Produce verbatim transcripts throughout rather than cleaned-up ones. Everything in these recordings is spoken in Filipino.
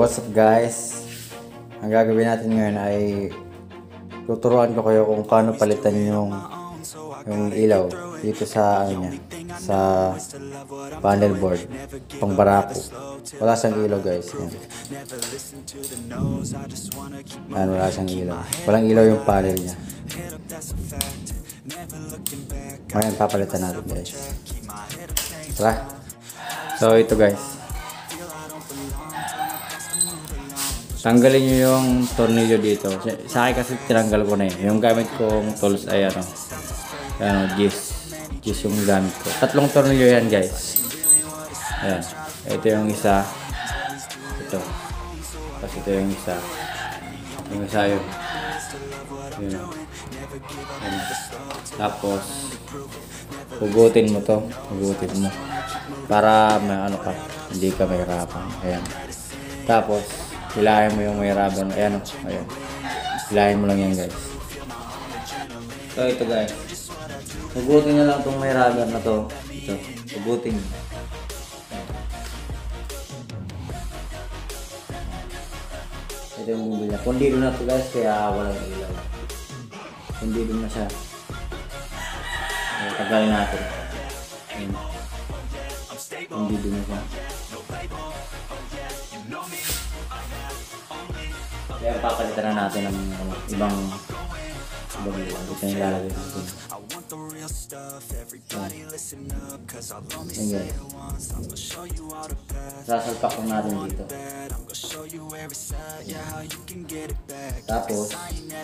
what's up guys? Ang gagawin natin ngayon ay tuturuan ko kayo kung paano palitan yung yung ilaw dito sa ano niya, sa panel board, pang barako. Wala siyang ilaw guys. Yan. Yan, wala siyang ilaw. Walang ilaw yung panel niya. Ngayon papalitan natin guys. Tara. So ito guys. Tanggalin nyo yung tornilyo dito. Sa akin kasi tinanggal ko na yun. Yung gamit kong tools ay ano, ano, gis. Gis yung gamit ko. Tatlong tornilyo yan guys. Ayan. Ito yung isa. Ito. Tapos ito yung isa. Yung isa yun. Yun. Yun. Tapos, hugutin mo to. Hugutin mo. Para may ano ka. Hindi ka mahirapan. Ayan. Tapos, hilahin mo yung may rubber. Ayan o. Ayan. Hilahin mo lang yan guys. So ito guys. Hugutin nyo lang itong may rubber na to. Ito. Hugutin nyo. Ito yung bumili na. Kundido na to guys. Kaya walang ilaw. Kundido na siya. So, tagalin natin. Ayan. Kundido na siya. Kaya papalitan na natin ng uh, ibang ibang ilaw. Ito yung lalagay natin. Ayan guys. Sasalpak lang natin dito. Tapos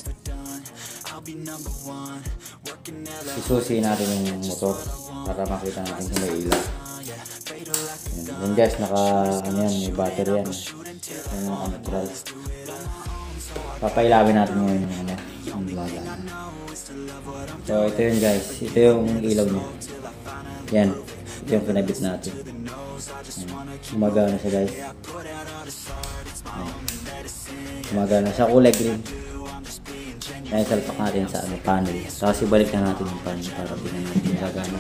isusi natin yung motor para makita natin kung may ilaw. Yan guys, naka ano yan, may battery yan. Yan yung neutral. Papailawin natin ngayon yung ano, yung laga. So ito yun guys, ito yung ilaw niya. Yan, ito yung pinabit natin. Gumagana siya guys. Gumagana siya, kulay green. Kaya salpak natin sa ano, panel. Tapos ibalik na natin yung panel para binan natin yung gagana.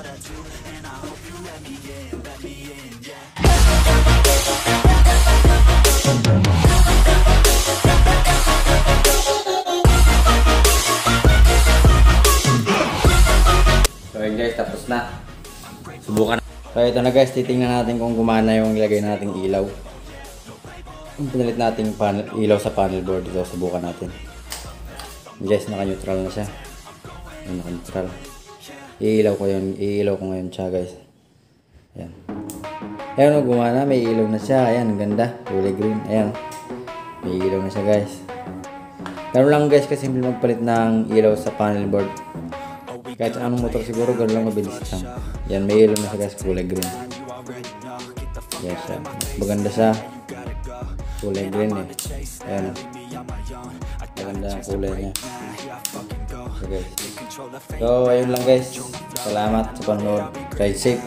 So yun guys, tapos na. Subukan na. So ito na guys, titingnan natin kung gumana yung ilagay nating ilaw. Yung pinalit nating panel, ilaw sa panel board dito, subukan natin. Guys, naka-neutral na siya. Yung naka-neutral. Iilaw ko yun, iilaw ko ngayon siya guys. Ayan. Ayan o, gumana, may ilaw na siya. Ayan, ang ganda. Kulay green. Ayan. May ilaw na siya guys. Ganun lang guys, kasi simple magpalit ng ilaw sa panel board. Kahit anong motor siguro, gano'n lang mabilis lang. Yan, may ilaw na siya guys, kulay green. Yes, siya. Maganda siya. Kulay green eh. Ayan. Maganda ang kulay niya. So guys. So, ayun lang guys. Salamat sa panonood. Ride safe.